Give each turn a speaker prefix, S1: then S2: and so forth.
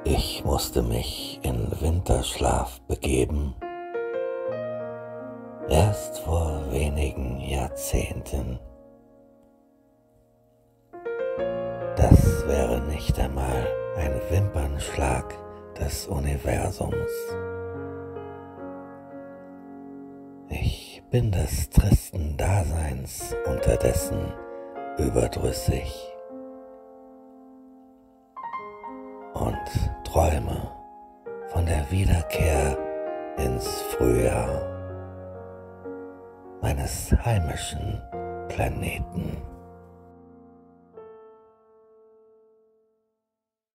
S1: Ich musste mich in Winterschlaf begeben, erst vor wenigen Jahrzehnten. Das wäre nicht einmal ein Wimpernschlag des Universums. Ich bin des tristen Daseins unterdessen überdrüssig und träume von der Wiederkehr ins Frühjahr meines heimischen Planeten.